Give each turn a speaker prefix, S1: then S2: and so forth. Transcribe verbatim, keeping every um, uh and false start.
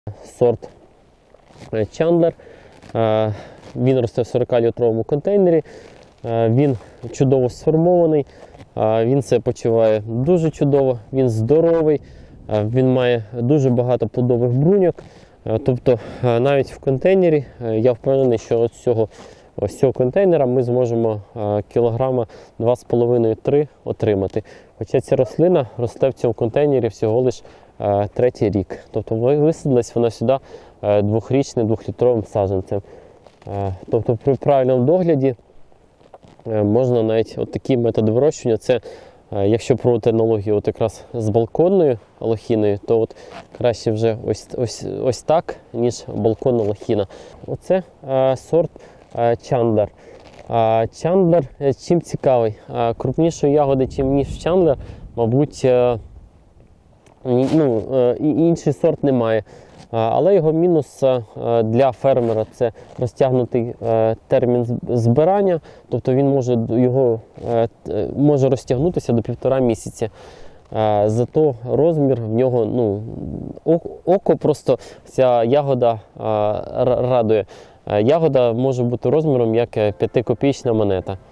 S1: Сорт Чандлер. Він росте в сорокалітровому контейнері, він чудово сформований, він себе почуває дуже чудово, він здоровий, він має дуже багато плодових бруньок. Тобто навіть в контейнері я впевнений, що з цього, ось цього контейнера ми зможемо кілограма два з половиною - три отримати. Хоча ця рослина росте в цьому контейнері всього лиш третій рік. Тобто висадилась вона сюди двохрічним двохлітровим саджанцем. Тобто при правильному догляді можна навіть от такий метод вирощування. Це якщо проводити аналогію от якраз з балконною лохіною, то от краще вже ось, ось, ось так, ніж балконна лохіна. Оце а, сорт а, Чандлер. А, Чандлер чим цікавий? А, крупнішої ягоди, чим ніж Чандлер, мабуть, а, ну, а, інший сорт немає. Але його мінус для фермера – це розтягнутий термін збирання, тобто він може, його, може розтягнутися до півтора місяця. Зато розмір в нього, ну, око просто, ця ягода радує. Ягода може бути розміром як п'ятикопійчна монета.